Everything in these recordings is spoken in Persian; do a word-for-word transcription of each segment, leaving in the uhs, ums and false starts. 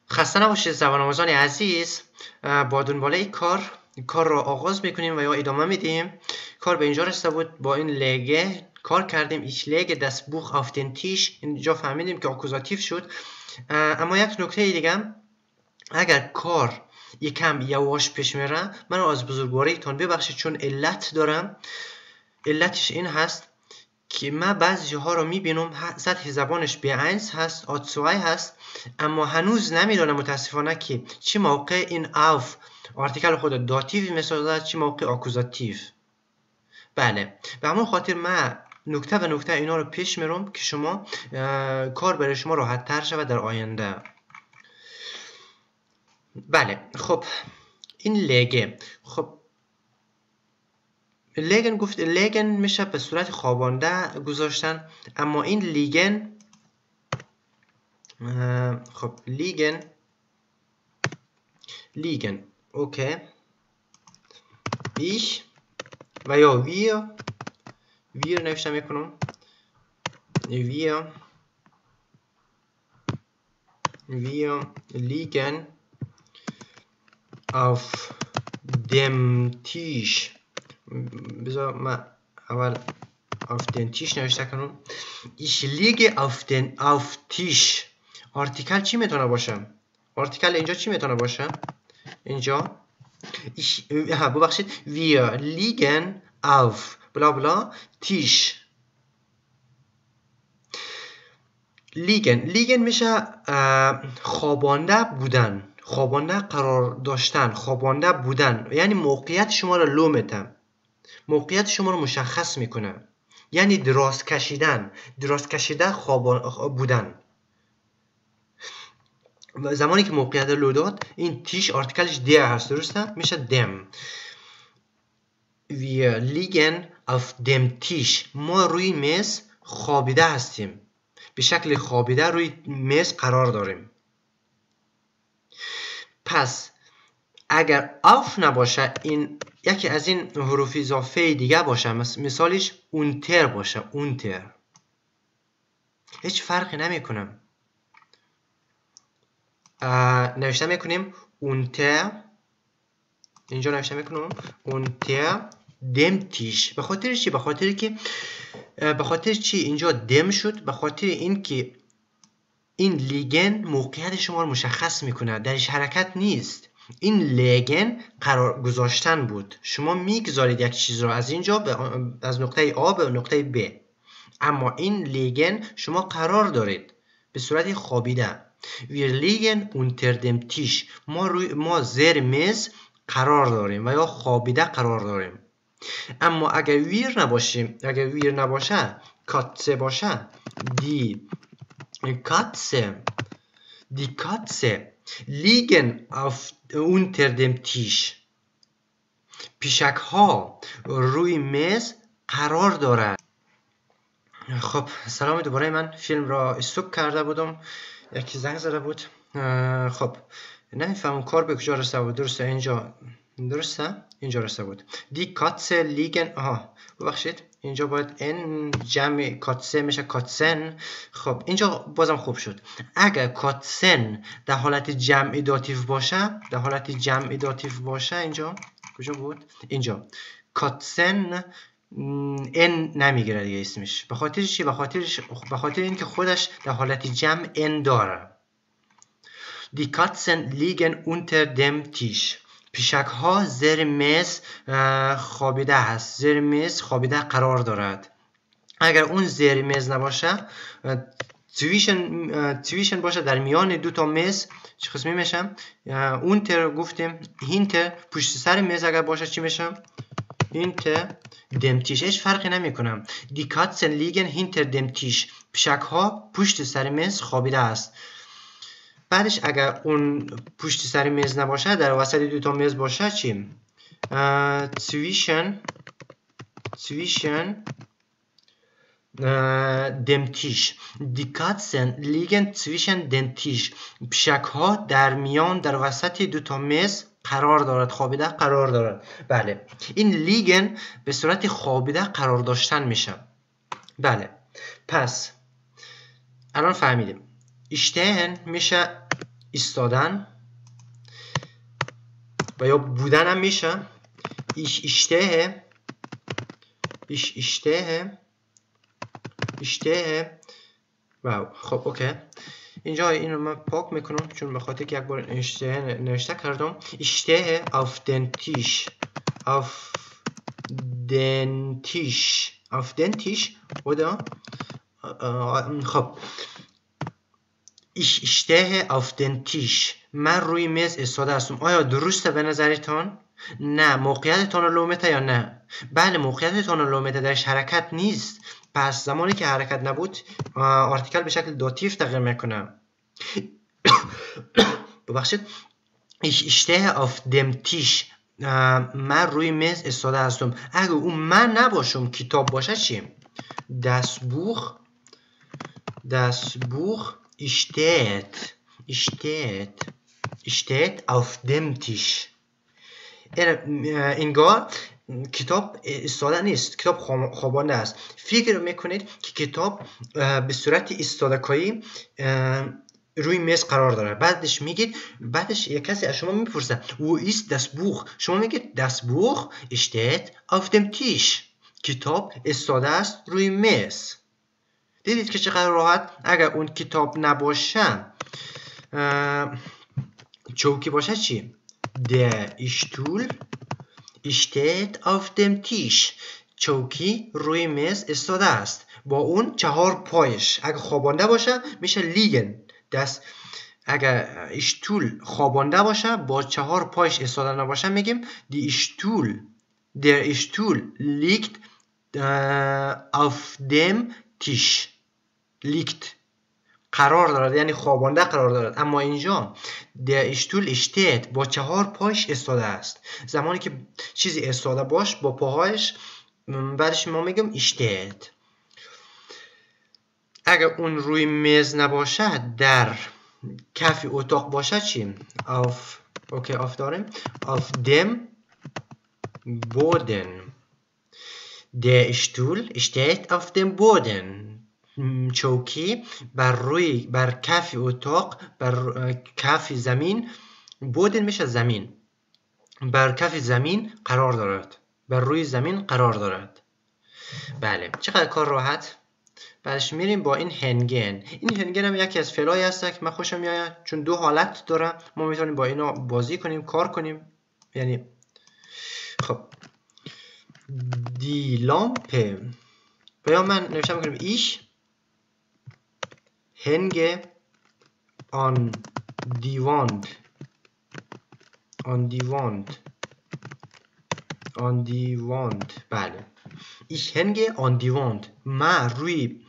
خسته نباشید زبان آموزان عزیز. با دنباله کار کار را آغاز میکنیم و یا ادامه میدیم. کار به اینجا رسیده بود. با این لگه کار کردیم. ایش لگه دست بوخ آفتنتیش. اینجا فهمیدیم که آکوزاتیو شد. اما یک نکته دیگه، اگر کار یکم یواش پیش میره، من از بزرگواریتون ببخشید چون علت دارم. علتش این هست که من بعضی ها رو میبینم سطح زبانش بی‌اینس هست، آتسوای هست، اما هنوز نمیدونم متاسفانه که چه موقع این آف آرتیکل خود داتیو میسازد، چه موقع آکوزاتیو. بله، به همون خاطر من نکته به نکته اینا رو پیش میرم که شما کار برای شما راحت تر شود در آینده. بله، خب این لگه، خب لیگن گفت لیگن میشه به صورت خوابانده گذاشتن، اما این لیگن، خب لیگن لیگن اوکی، ایش و یا ویر ویر نوشته میکنم، ویر ویر لیگن auf dem Tisch. بذار من اول auf den Tisch نوشته کنم. Ich liege auf den auf Tisch. آرتیکل چی میتونه باشه؟ آرتیکل اینجا چی میتونه باشه؟ اینجا ich ها ببخشید wir liegen auf بلا بلا Tisch. liegen liegen میشه خوابانده بودن، خوابانده قرار داشتن، خوابانده بودن، یعنی موقعیت شما رو لو میده، موقعیت شما رو مشخص میکنه، یعنی دراز کشیدن، دراز کشیده خواب بودن. زمانی که موقعیت لو داد، این تیش آرتیکلش در هست، درسته؟ میشه دم. wir liegen auf dem Tisch. ما روی میز خوابیده هستیم، به شکل خوابیده روی میز قرار داریم. پس اگر آف نباشه، این یکی از این حروف اضافه دیگه باشه، مثالش اونتر باشه، اونتر، هیچ فرقی نمیکنه. نوشته میکنیم اونتر، اینجا نوشته میکنم اونتر دم تیش. به خاطر چی؟ به خاطر که به خاطر چی اینجا دم شد؟ به خاطر این که این لیگن موقعیت شما رو مشخص میکنه، درش حرکت نیست. این لیگن قرار گذاشتن بود، شما میگذارید یک چیز رو از اینجا از نقطه آ به نقطه ب، اما این لیگن شما قرار دارید به صورت خوابیده. wir liegen unter dem Tisch. ما روی ما زیر میز قرار داریم و یا خوابیده قرار داریم. اما اگر ویر نباشیم، اگر ویر نباشه، کاتسه باشه، دی کاتسه دی کاتسه liegen auf unter dem Tisch. پیشک ها روی میز قرار دارد. خب سلام دوباره، من فیلم را استوب کرده بودم، یکی زنگ زده بود. خب نمیفهمم کار به کجا رسیده بود. درسته اینجا، درسته اینجا رسیده بود. دی کاتسه لیگن، آها ببخشید اینجا باید این جمع کاتسه میشه کاتسن. خب اینجا بازم خوب شد. اگر کاتسن در حالت جمع داتیو باشه، در حالت جمع داتیو باشه، اینجا کجا بود؟ اینجا کاتسن ان نمیگیره دیگه اسمش. به خاطر چی؟ به خاطرش به خاطر اینکه خودش در حالت جمع ان داره. Die Katzen liegen unter dem Tisch. پیشک ها زیر میز خوابیده هست، زیر میز خوابیده قرار دارد. اگر اون زیر میز نباشه، zwischen zwischen باشه، در میان دو تا میز، چه قسمی میشه؟ اونتر گفتیم، هینتر پشت سر میز اگر باشه چی میشه؟ hinter dem Tisch. هیچ فرقی نمیکنم. Die Katzen liegen hinter dem Tisch. پیشک ها پشت سر میز خوابیده است. بعدش اگر اون پشت سر میز نباشه، در وسط دو تا میز باشه چی؟ zwischen zwischen dem Tisch. Die Katzen liegen zwischen dem Tisch. پیشک ها در میان، در وسط دو تا میز قرار دارد، خوابیده قرار دارد. بله، این لیگن به صورت خوابیده قرار داشتن میشه. بله، پس الان فهمیدیم. اشتهن میشه ایستادن و یا بودن هم میشه. ich stehe ich stehe ich stehe. واو خب اوکی. اینجا اینو من پاک میکنم چون به خاطر که یک بار اشتباه نوشته کردم. ich stehe auf den Tisch auf den Tisch auf den Tisch oder خب ich stehe auf den Tisch. من روی میز ایستاده هستم. آیا درسته به نظرتان؟ نه. موقعیتتان لومته یا نه؟ بله موقعیتتان لومته درش حرکت نیست. پس زمانی که حرکت نبود آرتیکل به شکل داتیو تغییر میکنه. ببخشید. ich stehe auf dem Tisch. من روی میز ایستاده هستم. اگه اون من نباشم کتاب باشه چی؟ das Buch das Buch steht steht steht auf dem Tisch. انگار کتاب ایستاده نیست، کتاب خوابانده است. فکر میکنید که کتاب به صورت ایستادگی روی میز قرار داره. بعدش میگید بعدش یک کسی از شما میپرسه wo ist das Buch؟ شما میگید das Buch steht auf dem Tisch. کتاب ایستاده است روی میز. دیدید که چقدر راحت. اگر اون کتاب نباشه چوکی باشه چی؟ der Stuhl steht auf dem Tisch. چوکی روی میز ایستاده است با اون چهار پایش. اگر خوابانده باشه میشه liegen. دست اگر Stuhl خوابانده باشه با چهار پایش ایستاده نباشه میگیم die Stuhl der Stuhl liegt uh, auf dem Tisch. liegt قرار دارد یعنی خوابانده قرار دارد. اما اینجا der Stuhl steht با چهار پایش ایستاده است. زمانی که چیزی ایستاده باش با پاهایش بعدش ما میگم steht. اگر اون روی میز نباشه در کف اتاق باشه چی؟ auf اوکی auf داریم auf dem Boden. der Stuhl steht auf dem Boden. چوکی بر روی بر کف اتاق بر کف زمین. بودن میشه زمین. بر کف زمین قرار دارد. بر روی زمین قرار دارد. بله چقدر کار راحت. بعدش میریم با این هنگن. این هنگن هم یکی از فعلایی هست که من خوشم میاد چون دو حالت داره. ما میتونیم با اینا بازی کنیم کار کنیم. یعنی خب دی لامپه و یا من نوشته میکنم ایش hänge an die Wand an die Wand an die Wand. بله ich hänge an die Wand. من روی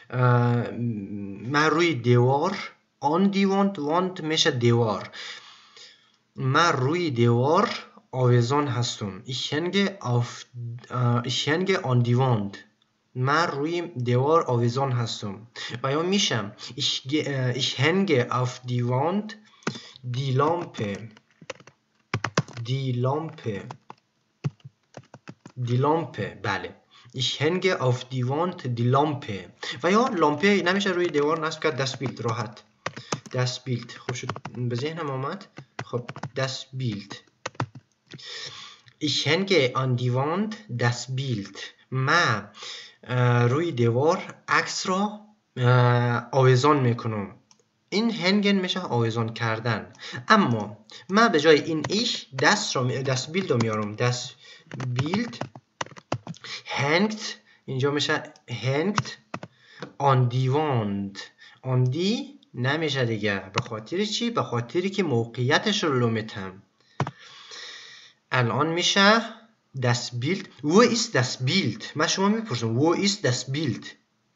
من روی دیوار an die Wand. wand میشه دیوار. من روی دیوار آویزان هستم. ich hänge auf ich hänge an die Wand. من روی دیوار آویزان هستم. و یا میشم ich, ich hänge auf die Wand die Lampe die Lampe die Lampe. بله ich hänge auf die Wand die Lampe. و یا لامپه نمیشه روی دیوار نصب کرد. das Bild راحت das Bild. خب شد به ذهنم آمد. خب das Bild ich hänge an die Wand das Bild. من روی دیوار عکس را آویزان میکنم. این هنگن میشه آویزان کردن. اما من به جای این ایش دست را دست بیلد رو میارم. دست بیلد hängt اینجا میشه hängt on die Wand. on die نمیشه دیگه. به خاطر چی؟ به خاطری که موقعیتش رو لومتم. الان میشه das Bild. Wo ist das Bild؟ من شما میپرسم wo ist das Bild؟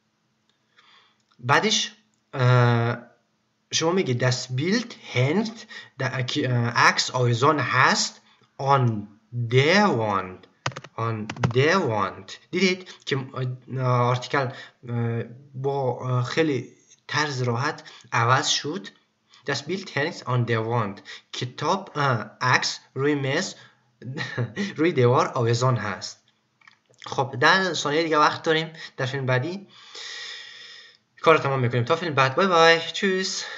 بعدش شما میگه das Bild hängt عکس آویزان هست on der Wand on der Wand. دیدید که آرتیکل با خیلی طرز راحت عوض شد. das Bild hängt on der Wand. کتاب عکس روی میز روی دیوار آویزان هست. خب ده ثانیه دیگه وقت داریم. در فیلم بعدی کار تمام میکنیم. تا فیلم بعد. بای بای. چوس.